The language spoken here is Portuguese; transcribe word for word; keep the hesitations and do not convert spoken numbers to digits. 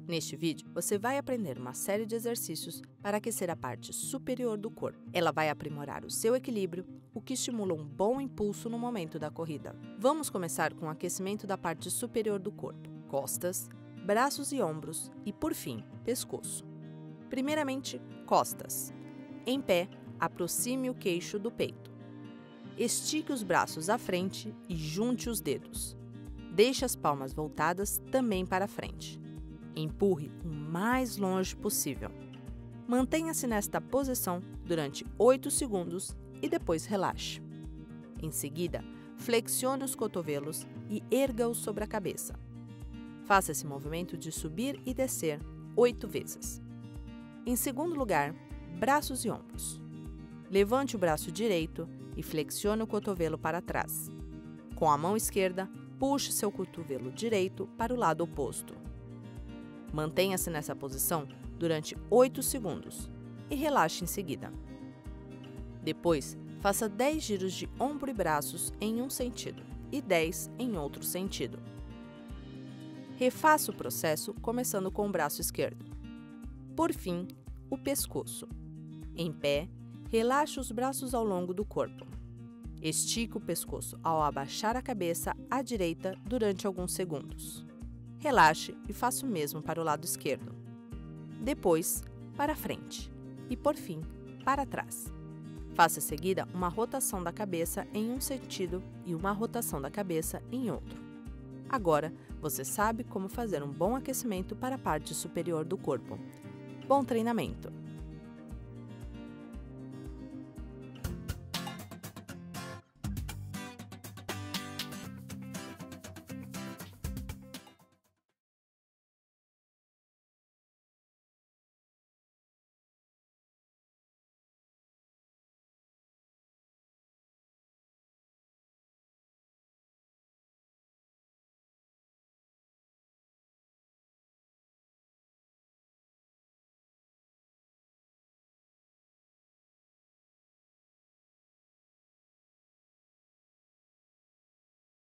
Neste vídeo, você vai aprender uma série de exercícios para aquecer a parte superior do corpo. Ela vai aprimorar o seu equilíbrio, o que estimula um bom impulso no momento da corrida. Vamos começar com o aquecimento da parte superior do corpo, costas, braços e ombros e, por fim, pescoço. Primeiramente, costas. Em pé, aproxime o queixo do peito. Estique os braços à frente e junte os dedos. Deixe as palmas voltadas também para frente. Empurre o mais longe possível. Mantenha-se nesta posição durante oito segundos e depois relaxe. Em seguida, flexione os cotovelos e erga-os sobre a cabeça. Faça esse movimento de subir e descer oito vezes. Em segundo lugar, braços e ombros. Levante o braço direito e flexione o cotovelo para trás. Com a mão esquerda, puxe seu cotovelo direito para o lado oposto. Mantenha-se nessa posição durante oito segundos e relaxe em seguida. Depois, faça dez giros de ombro e braços em um sentido e dez em outro sentido. Refaça o processo começando com o braço esquerdo. Por fim, o pescoço. Em pé, relaxe os braços ao longo do corpo. Estique o pescoço ao abaixar a cabeça à direita durante alguns segundos. Relaxe e faça o mesmo para o lado esquerdo. Depois, para frente e, por fim, para trás. Faça em seguida uma rotação da cabeça em um sentido e uma rotação da cabeça em outro. Agora, você sabe como fazer um bom aquecimento para a parte superior do corpo. Bom treinamento!